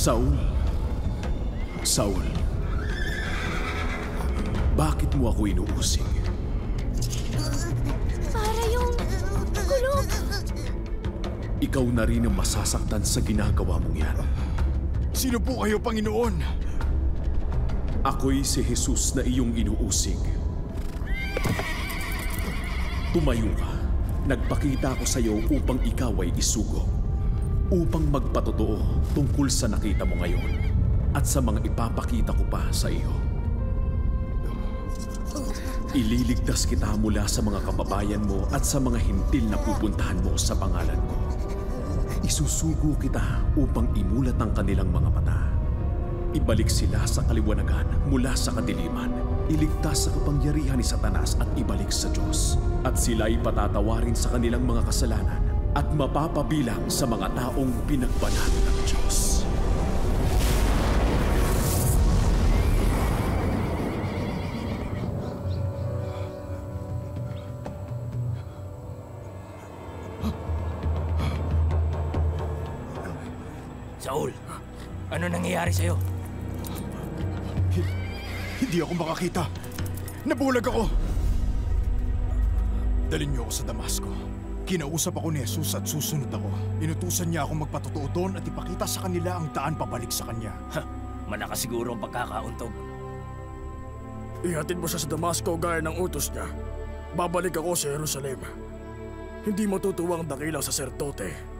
Saul, Saul, bakit mo ako inuusig? Para yung kulog. Ikaw na rin ang masasaktan sa ginagawa mong yan. Sino po kayo, Panginoon? Ako'y si Jesus na iyong inuusig. Tumayo ka. Nagpakita ako sa iyo upang ikaw ay isugo. Upang magpatotoo tungkol sa nakita mo ngayon at sa mga ipapakita ko pa sa iyo. Ililigtas kita mula sa mga kababayan mo at sa mga hintil na pupuntahan mo sa pangalan ko. Isusugo kita upang imulat ang kanilang mga mata. Ibalik sila sa kaliwanagan mula sa kadiliman. Iligtas sa kapangyarihan ni Satanas at ibalik sa Diyos. At sila'y patatawarin sa kanilang mga kasalanan at mapapabilang sa mga taong pinagbanat ng Diyos. Saul, ano nangyayari sa'yo? Hindi ako makakita. Nabulag ako. Dalhin niyo ako sa Damasco. Kinausap ako ni Jesus at susunod ako. Inutusan niya akong magpatotoo doon at ipakita sa kanila ang daan pabalik sa kanya. Malakas siguro ang pagkakauntog. Ihatid mo siya sa Damasco gaya ng utos niya. Babalik ako sa Jerusalem. Hindi matutuwa ang dakilang saserdote